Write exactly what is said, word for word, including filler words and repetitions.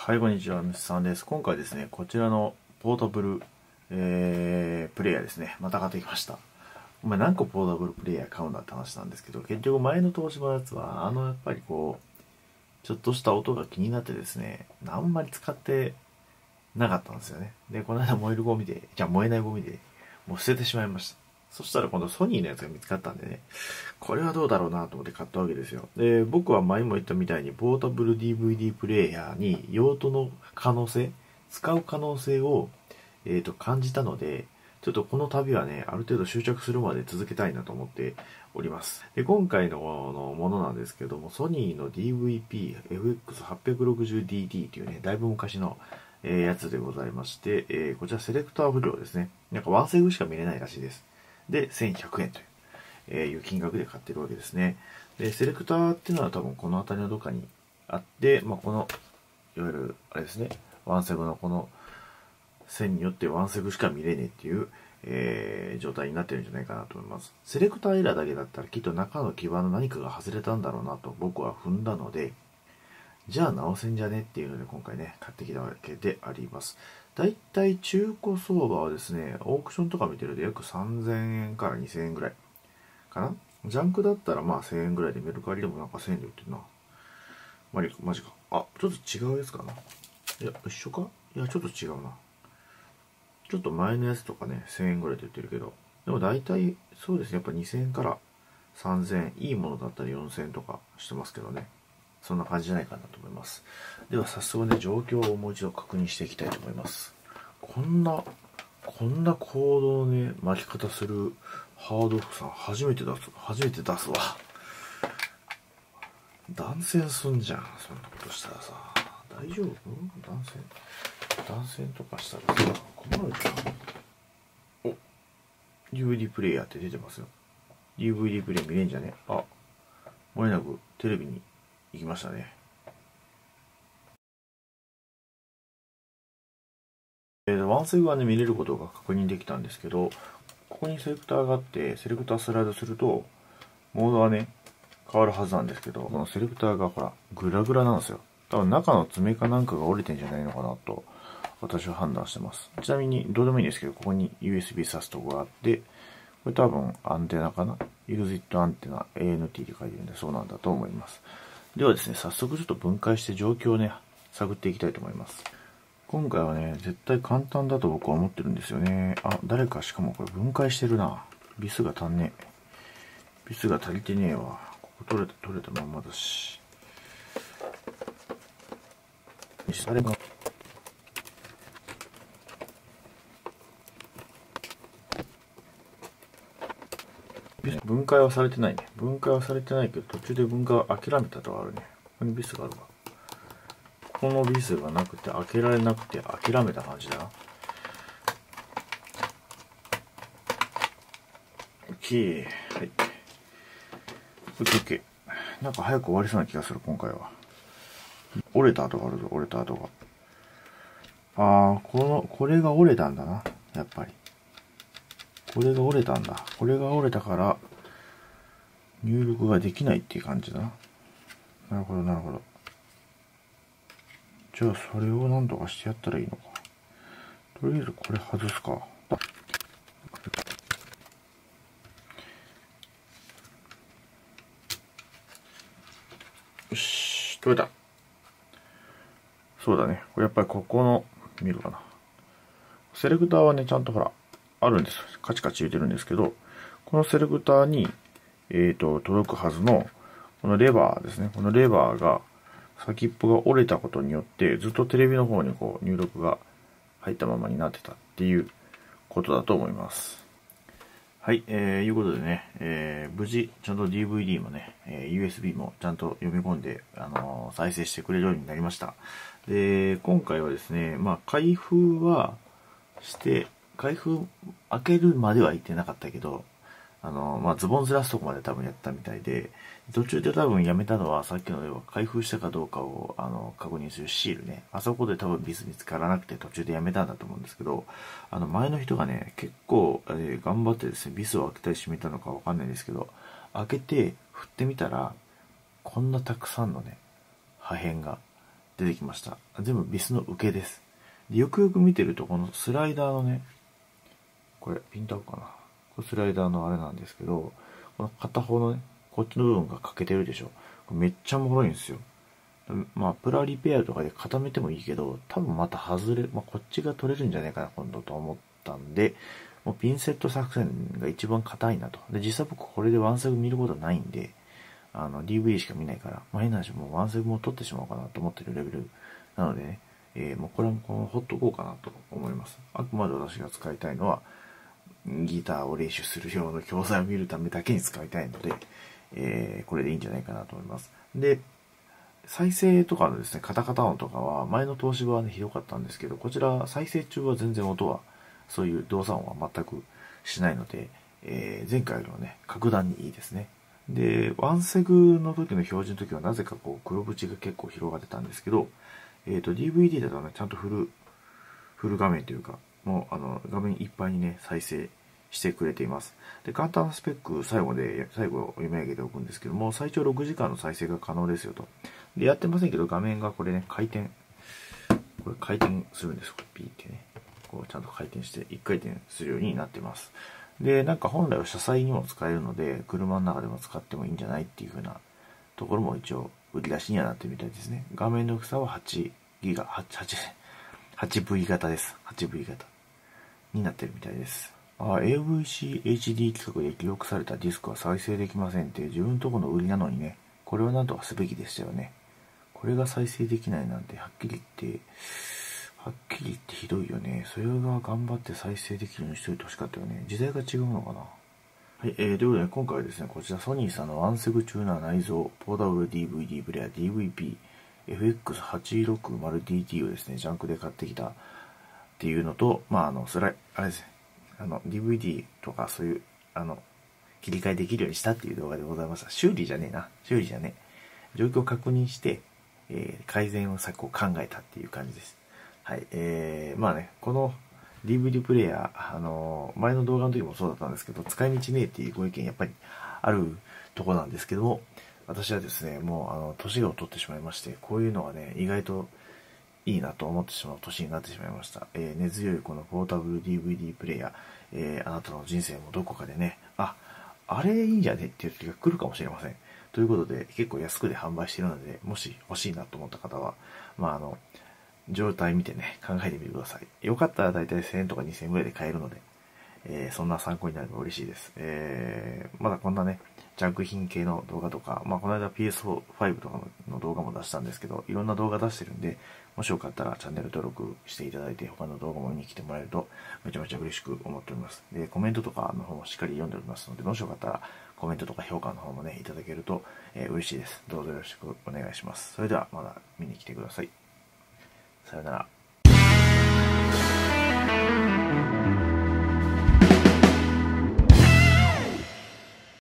はい、こんにちは、むしさんです。今回ですね、こちらのポータブル、えー、プレイヤーですね、また買ってきました。お前何個ポータブルプレイヤー買うんだって話なんですけど、結局前の東芝のやつは、あの、やっぱりこう、ちょっとした音が気になってですね、あんまり使ってなかったんですよね。で、この間燃えるゴミで、じゃあ燃えないゴミで、もう捨ててしまいました。そしたら今度ソニーのやつが見つかったんでね、これはどうだろうなと思って買ったわけですよ。で、僕は前も言ったみたいに、ポータブル ディーブイディー プレイヤーに用途の可能性、使う可能性を、えーと、感じたので、ちょっとこの旅はね、ある程度執着するまで続けたいなと思っております。で、今回のものなんですけども、ソニーの ディーブイピーエフエックスはちろくゼロディーディー というね、だいぶ昔の、えー、やつでございまして、えー、こちらセレクター不良ですね。なんかワンセグしか見れないらしいです。で、せんひゃくえんという。えー、いう金額で買ってるわけですね。で、セレクターっていうのは多分この辺りのどっかにあって、まあ、この、いわゆる、あれですね、ワンセグのこの線によってワンセグしか見れねえっていう、えー、状態になってるんじゃないかなと思います。セレクターエラーだけだったらきっと中の基板の何かが外れたんだろうなと僕は踏んだので、じゃあ直せんじゃねっていうので今回ね、買ってきたわけであります。だいたい中古相場はですね、オークションとか見てると約さんぜんえんからにせんえんぐらい。かな。ジャンクだったらまあせんえんぐらいで、メルカリでもなんかせんえんで売ってるな。マジマジか。あ、ちょっと違うやつかな。いや、一緒か。いや、ちょっと違うな。ちょっと前のやつとかね、せんえんぐらいで売ってるけど。でも大体、そうですね。やっぱにせんえんからさんぜんえん。いいものだったらよんせんえんとかしてますけどね。そんな感じじゃないかなと思います。では早速ね、状況をもう一度確認していきたいと思います。こんな、こんなコードのね、巻き方するハードオフさん初めて出す、初めて出すわ。断線すんじゃん、そんなことしたらさ。大丈夫？断線断線とかしたらさ、困るじゃん。お ディーブイディー プレイヤーって出てますよ。ディーブイディー プレイ見れんじゃね？あ、もれなくテレビに行きましたね。えー、ワンセグはね、見れることが確認できたんですけど、ここにセレクターがあって、セレクタースライドすると、モードはね、変わるはずなんですけど、このセレクターがほら、グラグラなんですよ。多分中の爪かなんかが折れてんじゃないのかなと、私は判断してます。ちなみに、どうでもいいんですけど、ここに ユーエスビー 挿すとこがあって、これ多分アンテナかな ?Use it アンテナ エーエヌティー で書いてるんで、そうなんだと思います。ではですね、早速ちょっと分解して状況をね、探っていきたいと思います。今回はね、絶対簡単だと僕は思ってるんですよね。あ、誰かしかもこれ分解してるな。ビスが足んねえ。ビスが足りてねえわ。ここ取れた、取れたまんまだし。あれが。分解はされてないね。分解はされてないけど、途中で分解を諦めたとはあるね。ここにビスがあるわ。このビスがなくて、開けられなくて諦めた感じだな。OK。はい。OK。なんか早く終わりそうな気がする、今回は。折れた跡があるぞ、折れた跡が。あー、この、これが折れたんだな。やっぱり。これが折れたんだ。これが折れたから、入力ができないっていう感じだな。なるほど、なるほど。じゃあ、それを何とかしてやったらいいのか。とりあえずこれ外すか。よし、取れた。そうだね。これやっぱりここの、見るかな。セレクターはね、ちゃんとほら、あるんです。カチカチ言ってるんですけど、このセレクターに、えっと、届くはずの、このレバーですね。このレバーが、先っぽが折れたことによって、ずっとテレビの方にこう、入力が入ったままになってたっていうことだと思います。はい、えー、いうことでね、えー、無事、ちゃんと ディーブイディー もね、えー、ユーエスビー もちゃんと読み込んで、あのー、再生してくれるようになりました。で、今回はですね、まあ、開封はして、開封開けるまでは行ってなかったけど、あの、まあ、ズボンずらすとこまで多分やったみたいで、途中で多分やめたのはさっきの要は開封したかどうかをあの確認するシールね。あそこで多分ビス見つからなくて途中でやめたんだと思うんですけど、あの前の人がね、結構、えー、頑張ってですね、ビスを開けたり閉めたのかわかんないんですけど、開けて振ってみたら、こんなたくさんのね、破片が出出てきました。全部ビスの受けです。でよくよく見てると、このスライダーのね、これピント合うかな。これスライダーのあれなんですけど、この片方のね、こっちの部分が欠けてるでしょ。これめっちゃもろいんですよ。まあ、プラリペアとかで固めてもいいけど、多分また外れ、まあ、こっちが取れるんじゃないかな、今度と思ったんで、もうピンセット作戦が一番硬いなと。で、実際僕これでワンセグ見ることないんで、あの、ディーブイディー しか見ないから、まあ、変な話もうワンセグも取ってしまおうかなと思ってるレベルなのでね、えー、もうこれはこのほっとこうかなと思います。あくまで私が使いたいのは、ギターを練習する用の教材を見るためだけに使いたいので、えー、これでいいんじゃないかなと思います。で、再生とかのですね、カタカタ音とかは、前の東芝はね、ひどかったんですけど、こちら再生中は全然音は、そういう動作音は全くしないので、えー、前回よりもね、格段にいいですね。で、ワンセグの時の標準の時はなぜかこう黒縁が結構広がってたんですけど、えっと ディーブイディー だとね、ちゃんとフル、フル画面というか、もうあの画面いっぱいにね、再生してくれています。で、簡単なスペック、最後で、最後読み上げておくんですけども、最長ろくじかんの再生が可能ですよと。で、やってませんけど、画面がこれね、回転、これ回転するんですよ。ピーってね。こうちゃんと回転して、いっかい転するようになってます。で、なんか本来は車載にも使えるので、車の中でも使ってもいいんじゃないっていう風なところも一応、売り出しにはなってるみたいですね。画面の大きさははちギガ、はち、はち、はちブイ 型です。はちブイ 型になってるみたいです。あ、エーブイシーエイチディー 規格で記録されたディスクは再生できませんって自分のところの売りなのにね、これはなんとかすべきでしたよね。これが再生できないなんてはっきり言って、はっきり言ってひどいよね。それが頑張って再生できるようにしといてほしかったよね。時代が違うのかな。はい、えー、ということで今回はですね、こちらソニーさんのワンセグチューナー内蔵ポータブル ディーブイディー プレイヤー ディーブイピーエフエックスはちろくまるディーティー をですね、ジャンクで買ってきたっていうのと、まあ、あの、スライ、あれですね、あの、ディーブイディー とかそういう、あの、切り替えできるようにしたっていう動画でございました。修理じゃねえな。修理じゃねえ。状況を確認して、えー、改善策を考えたっていう感じです。はい。えー、まあね、この ディーブイディー プレイヤー、あのー、前の動画の時もそうだったんですけど、使い道ねえっていうご意見やっぱりあるとこなんですけども、私はですね、もう、あの、年を取ってしまいまして、こういうのはね、意外といいなと思ってしまう年になってしまいました。えー、根強いこのポータブル ディーブイディー プレイヤー、えー、あなたの人生もどこかでね、あ、あれいいんじゃねっていう時が来るかもしれません。ということで、結構安くで販売しているので、もし欲しいなと思った方は、まあ、あの、状態見てね、考えてみてください。よかったらだいたいせんえんとかにせんえんぐらいで買えるので、えー、そんな参考になれば嬉しいです。えー、まだこんなね、ジャンク品系の動画とか、まあこの間 ピーエスファイブ とかの動画も出したんですけど、いろんな動画出してるんで、もしよかったらチャンネル登録していただいて、他の動画も見に来てもらえると、めちゃめちゃ嬉しく思っております。で、コメントとかの方もしっかり読んでおりますので、もしよかったらコメントとか評価の方もね、いただけると、えー、嬉しいです。どうぞよろしくお願いします。それではまだ見に来てください。さよなら。